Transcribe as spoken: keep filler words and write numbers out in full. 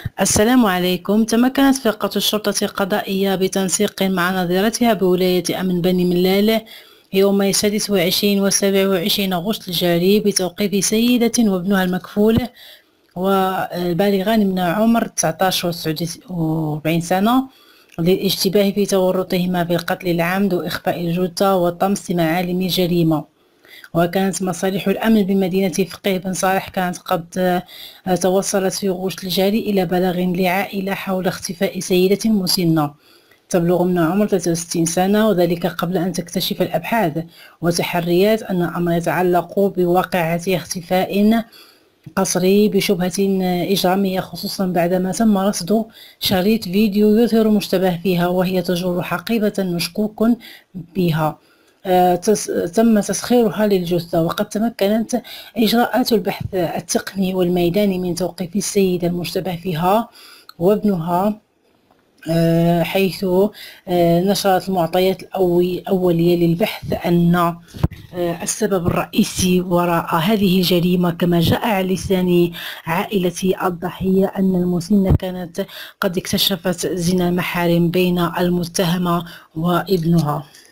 السلام عليكم. تمكنت فرقة الشرطة القضائية بتنسيق مع نظيرتها بولاية أمن بني ملال يوم السادس والعشرين والسابع والعشرين أغسطس الجاري بتوقيف سيدة وابنها المكفول والبالغان من عمر تسعة عشر و تسعة وأربعين سنة للاشتباه في تورطهما في القتل العمد وإخفاء الجثة وطمس معالم الجريمة. وكانت مصالح الأمن بمدينة فقيه بن صالح كانت قد توصلت في غشت الجاري إلى بلاغ لعائلة حول اختفاء سيدة مسنة تبلغ من عمر ثلاثة وستين سنة، وذلك قبل أن تكتشف الأبحاث وتحريات أن الأمر يتعلق بواقعة اختفاء قسري بشبهة إجرامية، خصوصا بعدما تم رصد شريط فيديو يظهر مشتبه فيها وهي تجر حقيبة مشكوك بها تم تسخيرها للجثة. وقد تمكنت إجراءات البحث التقني والميداني من توقيف السيدة المشتبه فيها وابنها، حيث نشرت المعطيات الأولية للبحث أن السبب الرئيسي وراء هذه الجريمة كما جاء على لسان عائلة الضحية أن المسنة كانت قد اكتشفت زنا محارم بين المتهمة وابنها.